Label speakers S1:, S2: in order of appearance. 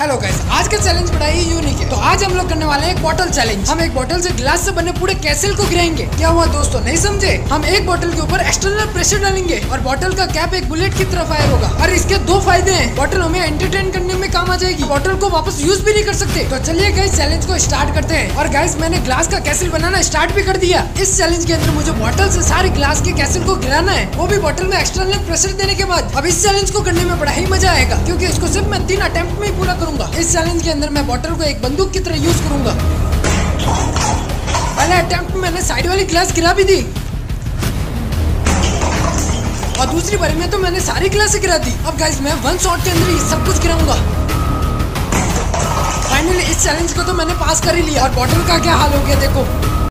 S1: Hello guys, आज का challenge बड़ा ही यूनिक है। तो आज हम लोग करने वाले हैं एक बॉटल चैलेंज। हम एक बॉटल से ग्लास से बने पूरे कैसल को गिराएंगे। क्या हुआ दोस्तों, नहीं समझे? हम एक बॉटल के ऊपर एक्सटर्नल प्रेशर डालेंगे और बॉटल का कैप एक बुलेट की तरफ फायर होगा। और इसके दो फायदे हैं। बॉटल हमें एंटरटेन करने में काम आ जाएगी, बॉटल को वापस यूज भी नहीं कर सकते। तो चलिए गाइस, चैलेंज को स्टार्ट करते हैं। और गाइस, मैंने ग्लास का कैसल बनाना स्टार्ट भी कर दिया। इस चैलेंज के अंदर मुझे बॉटल से सारे ग्लास के कैसल को गिराना है, वो भी बॉटल में एक्सटर्नल प्रेशर देने के बाद। अब इस चैलेंज को करने में बड़ा ही मजा आएगा, क्योंकि इसको सिर्फ मैं 3 अटेम्प्ट में ही पूरा करूंगा। इस चैलेंज के अंदर मैं बॉटल को एक बंदूक की तरह यूज करूंगा। पहले अटेम्प्ट में मैंने साइड वाली ग्लास गिरा भी दी, और दूसरी बारी में तो मैंने सारी ग्लास गिरा दी। अब गाइस, मैं 1 शॉट के अंदर ही सब कुछ गिराऊंगा। फाइनली इस चैलेंज को तो मैंने पास कर ही लिया। और बॉटल का क्या हाल हो गया देखो।